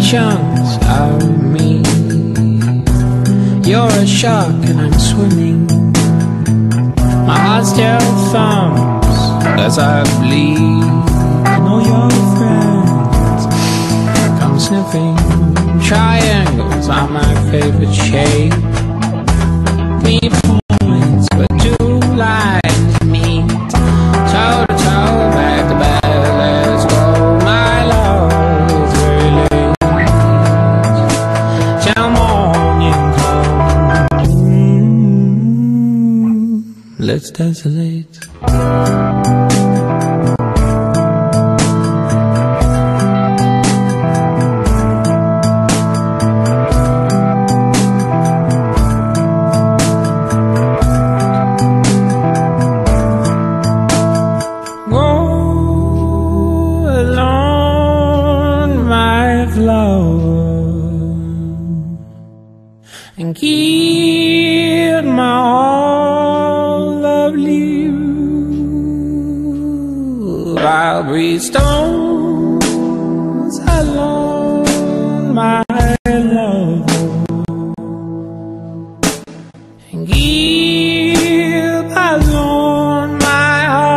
chunks of me. You're a shark and I'm swimming. My heart still thumps as I bleed. And all your friends come sniffing. Triangles are my favorite shape. 3 points where 2 lines meet. Toe to toe, back to back, let's go. My love is very late till morning comes. Let's desolate. And keep my all lovely you. I'll breathe stones alone, my love, and keep alone my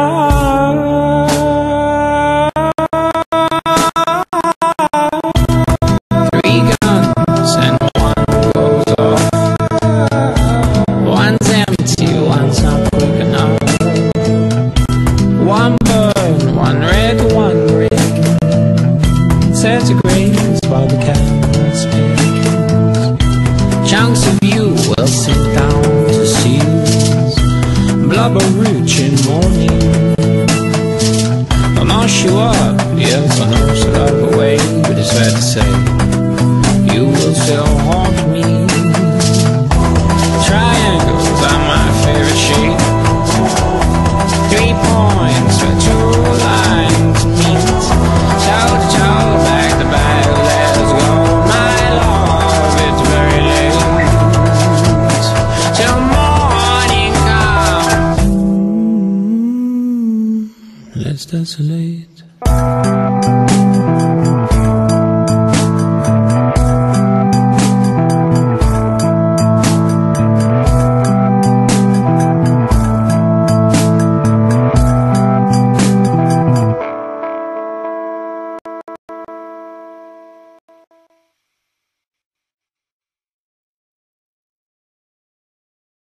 heart. 3 guns and one goes off. One's empty, one's not quick enough. One burn, one red, one green. Centigrades while the candle speaks. Chunks of you will sink down to seas. Blubber rich in morning. I'll mash you up, yes I know so out of the way. But it's fair to say you will still haunt me. Triangles are my favorite shape.